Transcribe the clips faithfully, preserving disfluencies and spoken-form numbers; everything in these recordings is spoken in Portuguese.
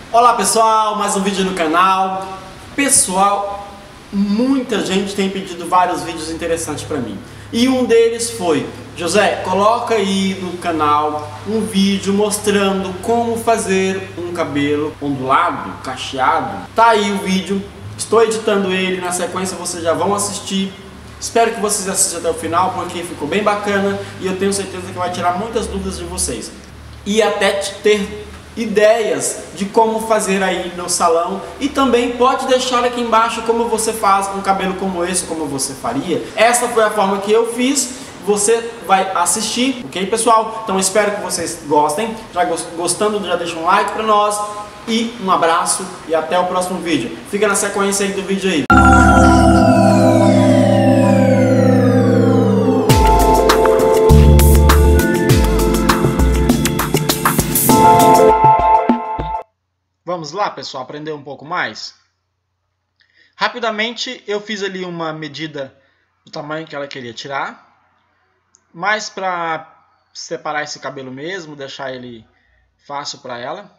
Olá pessoal, mais um vídeo no canal. Pessoal, muita gente tem pedido vários vídeos interessantes para mim. E um deles foi: José, coloca aí no canal um vídeo mostrando como fazer um cabelo ondulado, cacheado. Tá aí o vídeo, estou editando ele, na sequência vocês já vão assistir. Espero que vocês assistam até o final, porque ficou bem bacana e eu tenho certeza que vai tirar muitas dúvidas de vocês. E até ter ideias de como fazer aí no salão. E também pode deixar aqui embaixo como você faz um cabelo como esse, como você faria. Essa foi a forma que eu fiz. Você vai assistir, ok pessoal? Então espero que vocês gostem. Já gostando, já deixa um like para nós. E um abraço e até o próximo vídeo. Fica na sequência aí do vídeo aí. Vamos lá, pessoal, aprender um pouco mais? Rapidamente, eu fiz ali uma medida do tamanho que ela queria tirar, mas para separar esse cabelo mesmo, deixar ele fácil para ela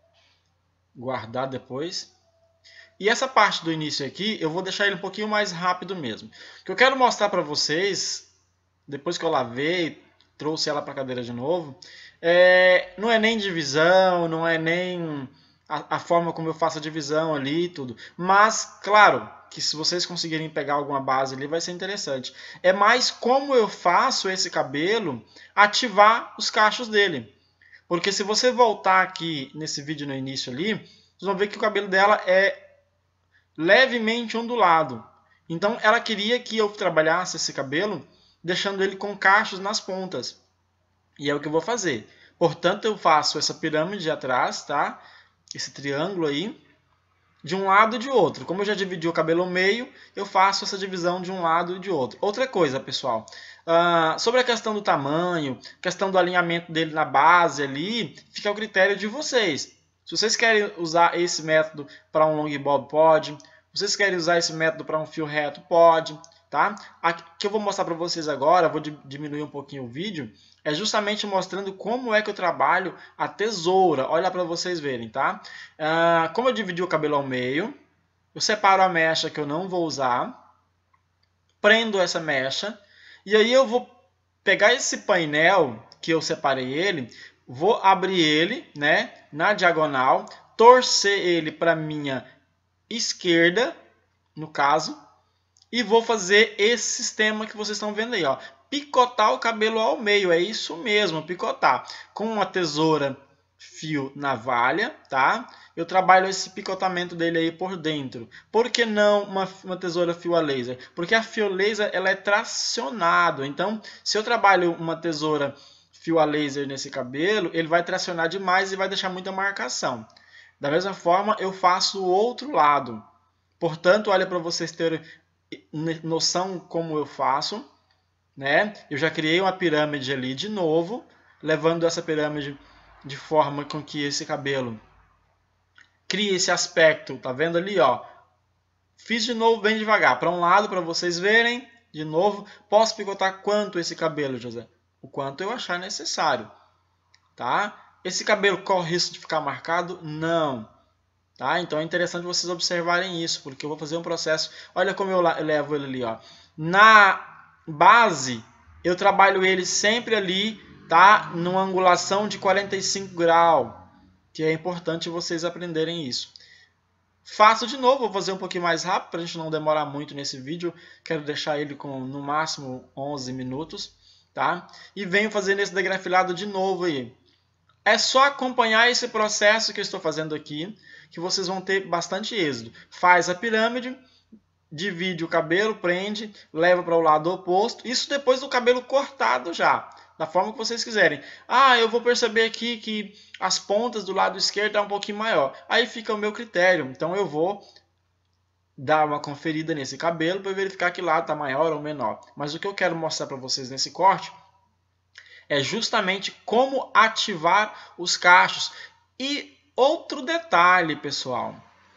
guardar depois. E essa parte do início aqui, eu vou deixar ele um pouquinho mais rápido mesmo. O que eu quero mostrar para vocês, depois que eu lavei, trouxe ela para a cadeira de novo, é, não é nem divisão, não é nem A, a forma como eu faço a divisão ali e tudo. Mas, claro, que se vocês conseguirem pegar alguma base ali, vai ser interessante. É mais como eu faço esse cabelo ativar os cachos dele. Porque se você voltar aqui nesse vídeo no início ali, vocês vão ver que o cabelo dela é levemente ondulado. Então, ela queria que eu trabalhasse esse cabelo deixando ele com cachos nas pontas. E é o que eu vou fazer. Portanto, eu faço essa pirâmide atrás, tá? Esse triângulo aí, de um lado e de outro. Como eu já dividi o cabelo ao meio, eu faço essa divisão de um lado e de outro. Outra coisa, pessoal, uh, sobre a questão do tamanho, questão do alinhamento dele na base ali, fica ao critério de vocês. Se vocês querem usar esse método para um long bob, pode. Se vocês querem usar esse método para um fio reto, pode. Tá? Aqui que eu vou mostrar para vocês agora, vou diminuir um pouquinho o vídeo, é justamente mostrando como é que eu trabalho a tesoura. Olha para vocês verem, tá? Ah, como eu dividi o cabelo ao meio, eu separo a mecha que eu não vou usar, prendo essa mecha, e aí eu vou pegar esse painel que eu separei ele, vou abrir ele, né, na diagonal, torcer ele para minha esquerda, no caso, e vou fazer esse sistema que vocês estão vendo aí, ó. Picotar o cabelo ao meio, é isso mesmo, picotar. Com uma tesoura fio navalha, tá? Eu trabalho esse picotamento dele aí por dentro. Por que não uma, uma tesoura fio a laser? Porque a fio laser, ela é tracionado. Então, se eu trabalho uma tesoura fio a laser nesse cabelo, ele vai tracionar demais e vai deixar muita marcação. Da mesma forma, eu faço o outro lado. Portanto, olha para vocês terem noção como eu faço, né? Eu já criei uma pirâmide ali de novo, levando essa pirâmide de forma com que esse cabelo crie esse aspecto, tá vendo ali, ó? Fiz de novo bem devagar, para um lado, para vocês verem, de novo. Posso picotar quanto esse cabelo, José? O quanto eu achar necessário, tá? Esse cabelo corre risco de ficar marcado? Não. Tá? Então é interessante vocês observarem isso, porque eu vou fazer um processo. Olha como eu levo ele ali, ó. Na base, eu trabalho ele sempre ali, tá? Numa angulação de quarenta e cinco graus, que é importante vocês aprenderem isso. Faço de novo, vou fazer um pouquinho mais rápido, para a gente não demorar muito nesse vídeo. Quero deixar ele com no máximo onze minutos, tá? E venho fazendo esse degrafilado de novo aí. É só acompanhar esse processo que eu estou fazendo aqui, que vocês vão ter bastante êxito. Faz a pirâmide, divide o cabelo, prende, leva para o lado oposto. Isso depois do cabelo cortado já, da forma que vocês quiserem. Ah, eu vou perceber aqui que as pontas do lado esquerdo é um pouquinho maior. Aí fica o meu critério. Então eu vou dar uma conferida nesse cabelo para verificar que lado está maior ou menor. Mas o que eu quero mostrar para vocês nesse corte é justamente como ativar os cachos. E outro detalhe, pessoal.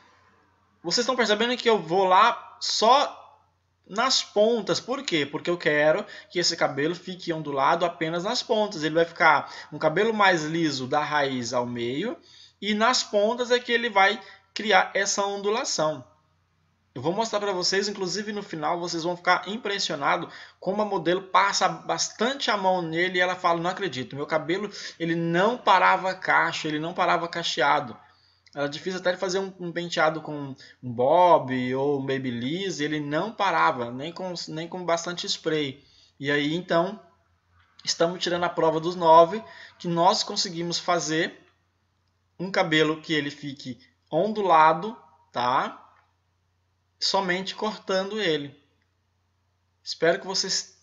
Vocês estão percebendo que eu vou lá só nas pontas. Por quê? Porque eu quero que esse cabelo fique ondulado apenas nas pontas. Ele vai ficar um cabelo mais liso da raiz ao meio e nas pontas é que ele vai criar essa ondulação. Eu vou mostrar para vocês, inclusive no final, vocês vão ficar impressionados como a modelo passa bastante a mão nele e ela fala, não acredito, meu cabelo ele não parava cacho, ele não parava cacheado. Era difícil até de fazer um, um penteado com um bob ou um babyliss, ele não parava, nem com, nem com bastante spray. E aí, então, estamos tirando a prova dos nove, que nós conseguimos fazer um cabelo que ele fique ondulado, tá? Somente cortando ele. Espero que vocês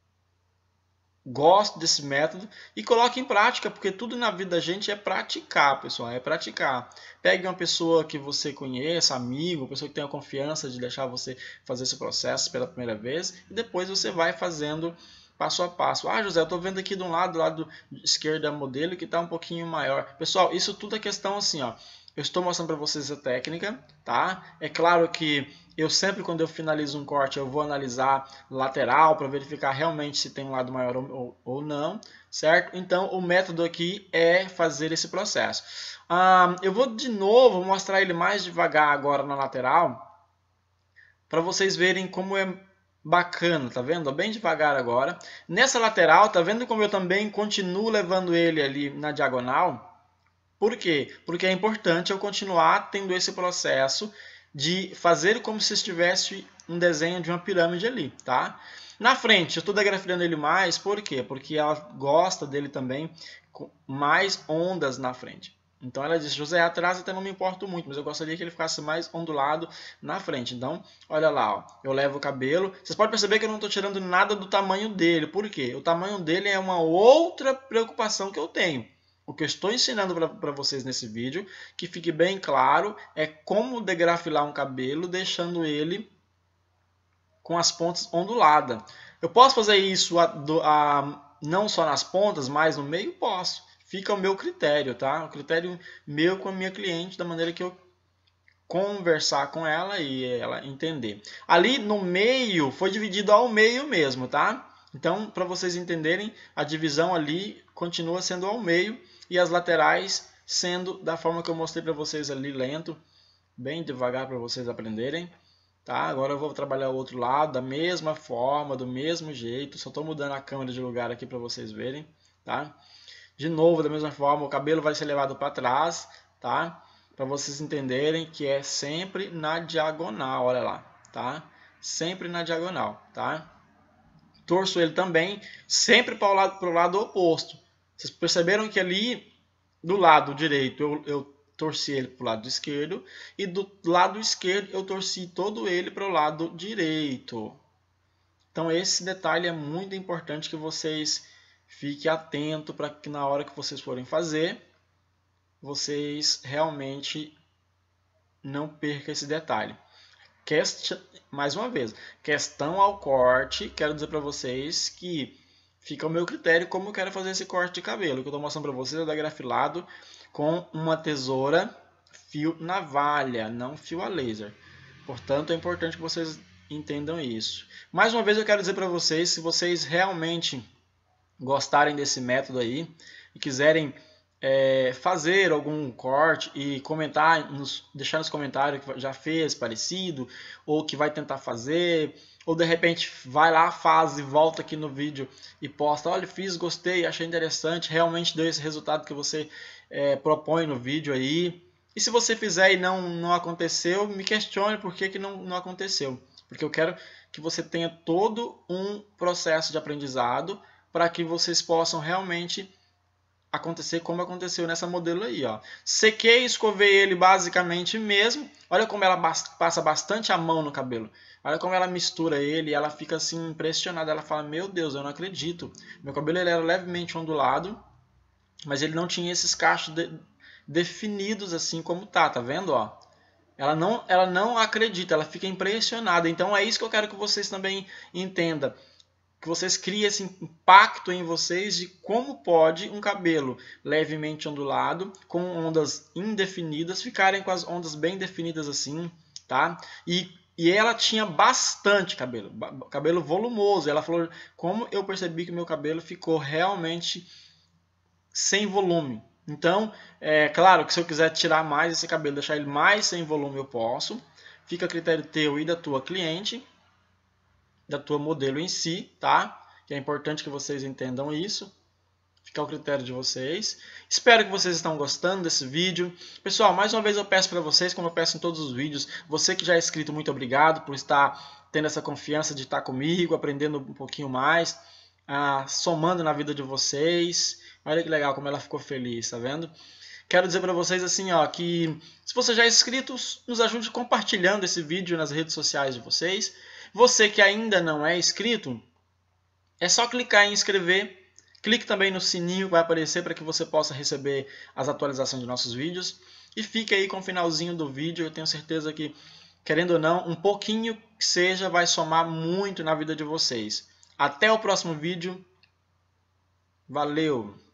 goste desse método e coloque em prática, porque tudo na vida da gente é praticar, pessoal, é praticar. Pegue uma pessoa que você conheça, amigo, pessoa que tenha confiança de deixar você fazer esse processo pela primeira vez e depois você vai fazendo passo a passo. Ah, José, eu estou vendo aqui de um lado, do lado esquerdo da modelo que está um pouquinho maior. Pessoal, isso tudo é questão assim, ó. Eu estou mostrando para vocês a técnica, tá? É claro que eu sempre, quando eu finalizo um corte, eu vou analisar lateral para verificar realmente se tem um lado maior ou, ou não, certo? Então, o método aqui é fazer esse processo. Ah, eu vou de novo mostrar ele mais devagar agora na lateral, para vocês verem como é bacana, tá vendo? Bem devagar agora. Nessa lateral, tá vendo como eu também continuo levando ele ali na diagonal? Por quê? Porque é importante eu continuar tendo esse processo de fazer como se estivesse um desenho de uma pirâmide ali, tá? Na frente, eu estou degrafilhando ele mais, por quê? Porque ela gosta dele também com mais ondas na frente. Então ela disse, José, atrás até não me importo muito, mas eu gostaria que ele ficasse mais ondulado na frente. Então, olha lá, ó, eu levo o cabelo. Vocês podem perceber que eu não estou tirando nada do tamanho dele. Por quê? O tamanho dele é uma outra preocupação que eu tenho. O que eu estou ensinando para vocês nesse vídeo, que fique bem claro, é como degrafilar um cabelo, deixando ele com as pontas onduladas. Eu posso fazer isso a, a, não só nas pontas, mas no meio? Posso. Fica ao meu critério, tá? O critério meu com a minha cliente, da maneira que eu conversar com ela e ela entender. Ali no meio, foi dividido ao meio mesmo, tá? Então, para vocês entenderem, a divisão ali continua sendo ao meio e as laterais sendo da forma que eu mostrei para vocês ali, lento, bem devagar para vocês aprenderem. Tá? Agora eu vou trabalhar o outro lado da mesma forma, do mesmo jeito, só estou mudando a câmera de lugar aqui para vocês verem. Tá? De novo, da mesma forma, o cabelo vai ser levado para trás, tá? Para vocês entenderem que é sempre na diagonal, olha lá, tá? Sempre na diagonal, tá? Torço ele também sempre para o lado, para o lado oposto. Vocês perceberam que ali do lado direito eu, eu torci ele para o lado esquerdo e do lado esquerdo eu torci todo ele para o lado direito. Então esse detalhe é muito importante que vocês fiquem atentos para que na hora que vocês forem fazer, vocês realmente não percam esse detalhe. Quest... Mais uma vez, questão ao corte, quero dizer para vocês que fica ao meu critério como eu quero fazer esse corte de cabelo. O que eu estou mostrando para vocês é degrafilado com uma tesoura fio navalha, não fio a laser. Portanto, é importante que vocês entendam isso. Mais uma vez eu quero dizer para vocês, se vocês realmente gostarem desse método aí e quiserem é, fazer algum corte e comentar, nos, deixar nos comentários que já fez parecido ou que vai tentar fazer, ou de repente vai lá, faz e volta aqui no vídeo e posta, olha, fiz, gostei, achei interessante, realmente deu esse resultado que você é, propõe no vídeo aí. E se você fizer e não, não aconteceu, me questione por que, que não, não aconteceu. Porque eu quero que você tenha todo um processo de aprendizado para que vocês possam realmente acontecer como aconteceu nessa modelo aí, ó. Sequei, escovei ele basicamente mesmo. Olha como ela passa bastante a mão no cabelo. Olha como ela mistura ele e ela fica assim impressionada. Ela fala, meu Deus, eu não acredito. Meu cabelo ele era levemente ondulado, mas ele não tinha esses cachos de, definidos assim como tá, tá vendo, ó? Ela não, ela não acredita, ela fica impressionada. Então é isso que eu quero que vocês também entendam. Que vocês criem esse impacto em vocês de como pode um cabelo levemente ondulado, com ondas indefinidas, ficarem com as ondas bem definidas assim, tá? E, e ela tinha bastante cabelo, cabelo volumoso. Ela falou, como eu percebi que o meu cabelo ficou realmente sem volume. Então, é claro que se eu quiser tirar mais esse cabelo, deixar ele mais sem volume, eu posso. Fica a critério teu e da tua cliente, da tua modelo em si, tá? Que é importante que vocês entendam isso. Fica ao critério de vocês. Espero que vocês estão gostando desse vídeo. Pessoal, mais uma vez eu peço para vocês, como eu peço em todos os vídeos, você que já é inscrito, muito obrigado por estar tendo essa confiança de estar comigo, aprendendo um pouquinho mais, ah, somando na vida de vocês. Olha que legal como ela ficou feliz, tá vendo? Quero dizer para vocês assim, ó, que se você já é inscrito, nos ajude compartilhando esse vídeo nas redes sociais de vocês. Você que ainda não é inscrito, é só clicar em inscrever. Clique também no sininho que vai aparecer para que você possa receber as atualizações de nossos vídeos. E fique aí com o finalzinho do vídeo. Eu tenho certeza que, querendo ou não, um pouquinho que seja vai somar muito na vida de vocês. Até o próximo vídeo. Valeu!